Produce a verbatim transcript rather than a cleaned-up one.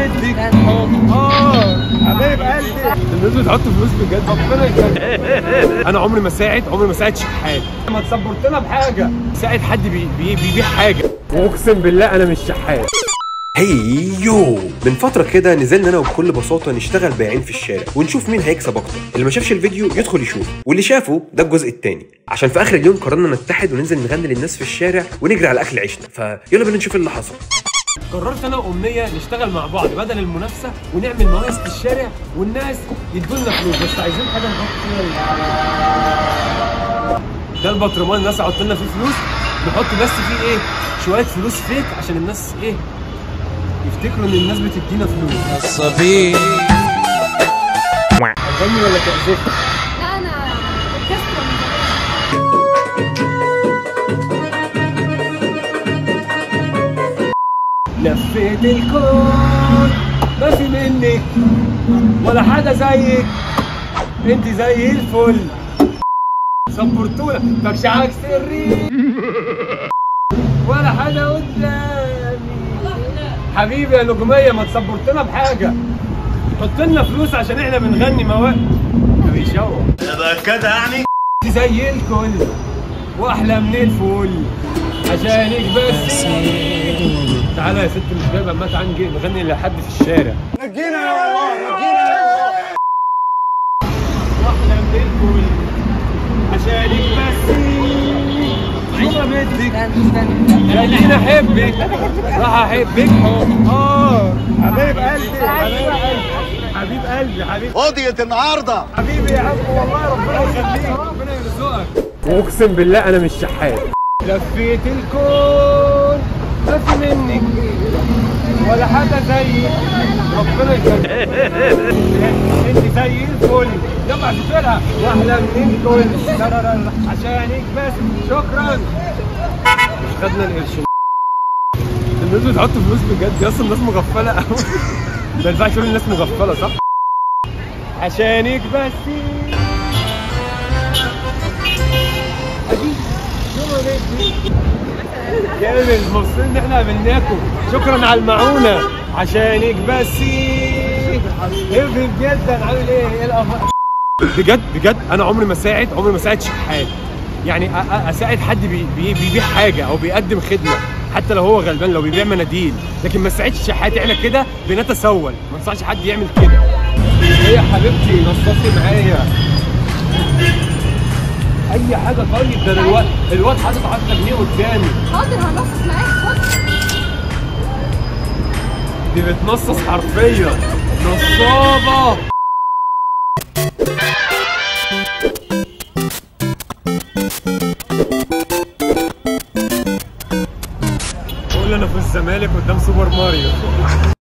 بدك اه حبايب قلبي. الناس بتحط فلوس بجد ربنا يخليك. انا عمري ما ساعد عمري ما ساعد شحات. ما تصبرتنا بحاجه ساعد حد بي بي بيبيع حاجه، واقسم بالله انا مش شحات. هيو من فترة كده نزلنا انا وبكل بساطة نشتغل بايعين في الشارع ونشوف مين هيكسب اكتر. اللي ما شافش الفيديو يدخل يشوف، واللي شافه ده الجزء الثاني، عشان في اخر اليوم قررنا نتحد وننزل نغني للناس في الشارع ونجري على اكل عيشنا. فيلا بينا نشوف اللي حصل. قررت انا وامنيه نشتغل مع بعض بدل المنافسه ونعمل مواقف في الشارع والناس يدوا لنا فلوس، بس عايزين حاجه نحط فيها. ده البطرمان الناس هتحط لنا فيه فلوس، نحط بس فيه ايه شويه فلوس فيك عشان الناس ايه يفتكروا ان الناس بتدينا فلوس. نصابين. اغني ولا تعزف؟ لا انا اوركسترا. لفيت الكون ما في منك ولا حاجه زيك، انت زي الفل صبرتونا مفشعك سري ولا حاجه قدامي. حبيبي يا نجوميه ما تصبرتنا بحاجه، حط لنا فلوس عشان احنا بنغني مواقف. ده بيشوح ده كده يعني انت زي الكل واحلى من الفل عشانك بس. تعالى يا ست مش جايبه ما تعالى نغني لحد في الشارع. نجينا يا والله نجينا يا والله. واحلى من الفل عشانك بس. شو ما بدك خليني احبك راح احبك اه حبيب قلبي حبيب قلبي حبيب قلبي حبيب قضية النهارده حبيبي يا عم والله ربنا يخليك ربنا يرزقك. واقسم بالله انا مش شحات. لفيت الكون ما في منك ولا حاجه زيك ربنا يخليك. انت زي الفل يلا اعتبرها واحلى من الكل. لا لا لا عشانك بس. شكرا. مش خدنا القرشين. الناس بتحط فلوس بجد يا اصلا الناس مغفله قوي. ما ينفعش تقول الناس مغفله صح؟ عشانك بس. ادي شو بدك جامد. مبسوطين ان احنا قابلناكم. شكرا على المعونه. عشانك بس. حبيبي جدا. عامل ايه؟ ايه الاخبار؟ بجد بجد انا عمري ما ساعد عمري ما ساعد شحات. يعني اساعد حد بي بي بيبيع حاجه او بيقدم خدمه حتى لو هو غلبان، لو بيبيع مناديل، لكن ما ساعدش شحات. احنا كده بنتسول، ما ينفعش حد يعمل كده. ايه يا حبيبتي نصصي معايا اي حاجه. طيب ده الواد الواد حاطط عشرة جنيه قدامي. حاضر هنصص معاك. خد دي بتنصص حرفيا نصابه. قول انا في الزمالك قدام سوبر ماريو.